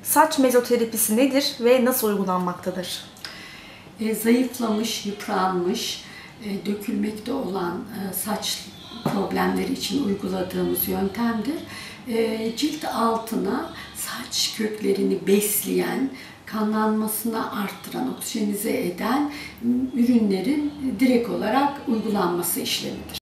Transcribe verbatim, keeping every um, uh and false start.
Saç mezoterapisi nedir ve nasıl uygulanmaktadır? E, zayıflamış, yıpranmış, e, dökülmekte olan e, saç problemleri için uyguladığımız yöntemdir. E, cilt altına saç köklerini besleyen, kanlanmasını arttıran, oksijenize eden ürünlerin direkt olarak uygulanması işlemidir.